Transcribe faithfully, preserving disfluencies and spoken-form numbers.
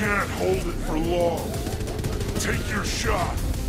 can't hold it for long. Take your shot.